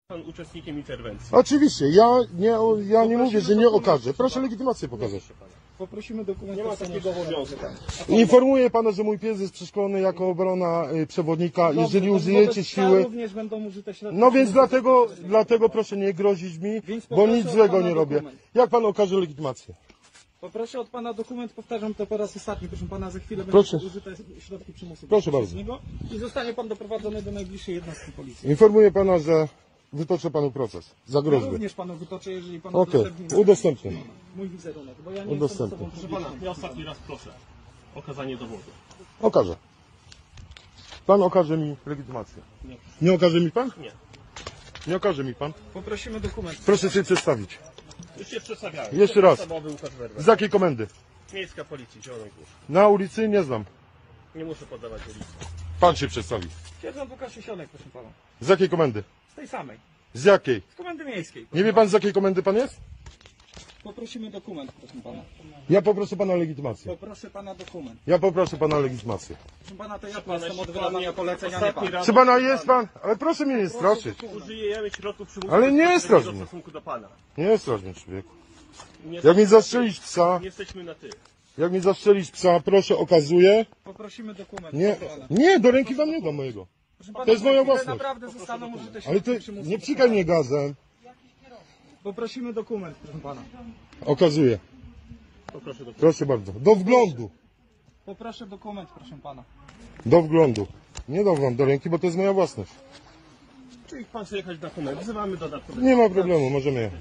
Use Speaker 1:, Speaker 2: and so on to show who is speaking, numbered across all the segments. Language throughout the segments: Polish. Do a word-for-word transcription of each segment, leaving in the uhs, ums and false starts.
Speaker 1: Pan uczestnikiem interwencji.
Speaker 2: Oczywiście, ja nie, ja nie mówię, że nie okażę. Proszę legitymację pokazać.
Speaker 3: Poprosimy dokument.
Speaker 1: Nie ma takiego obowiązku.
Speaker 2: Informuję pana, że mój pies jest przeszkolony jako obrona y, przewodnika. Jeżeli użyjecie siły...
Speaker 3: również będą użyte środki.
Speaker 2: No więc dlatego, dlatego proszę nie grozić mi, bo nic złego nie robię. Jak pan okaże legitymację?
Speaker 3: Poproszę od pana dokument, powtarzam to po raz ostatni. Proszę pana, za chwilę
Speaker 2: Proszę.
Speaker 3: będą użyte środki przymusu.
Speaker 2: Proszę bardzo.
Speaker 3: I zostanie pan doprowadzony do najbliższej jednostki policji.
Speaker 2: Informuję pana, że wytoczę panu proces za
Speaker 3: Ja
Speaker 2: groźby.
Speaker 3: również panu wytoczę, jeżeli pan
Speaker 2: Okej,
Speaker 3: udostępni
Speaker 2: udostępnię.
Speaker 3: mój wizerunek, bo ja nie
Speaker 2: Udostępnię.
Speaker 3: jestem
Speaker 1: Proszę pana, ja ostatni raz proszę o okazanie dowodu.
Speaker 2: Okażę. Pan okaże mi legitymację.
Speaker 1: Nie.
Speaker 2: Nie okaże mi pan?
Speaker 1: Nie.
Speaker 2: Nie okaże mi pan?
Speaker 3: Poprosimy dokument.
Speaker 2: Proszę się przedstawić.
Speaker 1: Już się przedstawiałem.
Speaker 2: Jeszcze raz.
Speaker 1: Osobowy Łukasz Werwer.
Speaker 2: Z jakiej komendy?
Speaker 1: Miejska Policji, Zielonej Górze.
Speaker 2: Na ulicy nie znam.
Speaker 1: Nie muszę podawać ulicy.
Speaker 2: Pan się przedstawi.
Speaker 3: Sierżant Łukasz Sisionek, proszę pana.
Speaker 2: Z jakiej komendy?
Speaker 3: Z tej samej.
Speaker 2: Z jakiej?
Speaker 3: Z komendy miejskiej.
Speaker 2: Nie wie pan, z jakiej komendy pan jest?
Speaker 3: Poprosimy dokument, proszę pana.
Speaker 2: Ja poproszę pana legitymację.
Speaker 3: Poproszę pana dokument.
Speaker 2: Ja poproszę pana legitymację.
Speaker 3: Proszę pana, to ja tu
Speaker 1: Pana,
Speaker 3: jestem od
Speaker 1: jeśli pan
Speaker 3: wydawania
Speaker 1: mnie
Speaker 3: polecenia, nie pan.
Speaker 1: ostatni raz-
Speaker 2: Czy pana jest pan? Ale proszę mnie nie straszyć.
Speaker 1: Użyjemy środków przymusu
Speaker 2: Ale nie jest
Speaker 1: bezpośredniego
Speaker 2: strażnik.
Speaker 1: w stosunku do pana.
Speaker 2: Nie jest strażnik, człowieku.
Speaker 1: Nie
Speaker 2: Jak mi zastrzelić psa,
Speaker 1: Nie jesteśmy na ty.
Speaker 2: jak mi zastrzelić psa, proszę okazuję.
Speaker 3: Poprosimy dokument.
Speaker 2: Nie,
Speaker 3: proszę pana.
Speaker 2: nie, do ręki wam nie dam mojego.
Speaker 3: Proszę pana,
Speaker 2: To jest moja
Speaker 3: za chwilę
Speaker 2: własność.
Speaker 3: Naprawdę zostaną użyte
Speaker 2: Ale
Speaker 3: środki
Speaker 2: ty
Speaker 3: przymusu.
Speaker 2: nie psikaj mnie gazem.
Speaker 3: Poprosimy dokument, proszę pana.
Speaker 2: Okazuję.
Speaker 1: Poproszę do
Speaker 2: Proszę bardzo. Do wglądu.
Speaker 3: Poproszę dokument, proszę pana.
Speaker 2: Do wglądu. Nie dam wam do ręki, bo to jest moja własność.
Speaker 1: Czy pan chce jechać na komendę? Wzywamy dodatkowe.
Speaker 2: Nie ma problemu, możemy jechać.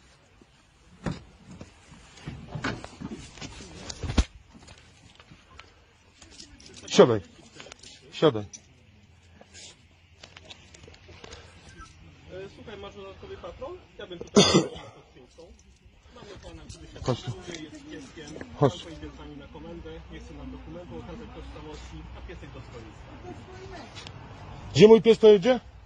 Speaker 2: Siadaj. Siadaj.
Speaker 1: E, Słuchaj, masz dodatkowy patrol? Ja bym tutaj z skrzynką. Mamy pana, który się
Speaker 2: Chodź.
Speaker 1: pracuje, jest pieskiem.
Speaker 2: Chodź.
Speaker 1: Pan pojedzie z nami na komendę. Nie chce nam dokumentu okazać tożsamości, a piesek do schroniska.
Speaker 2: Gdzie mój pies pojedzie?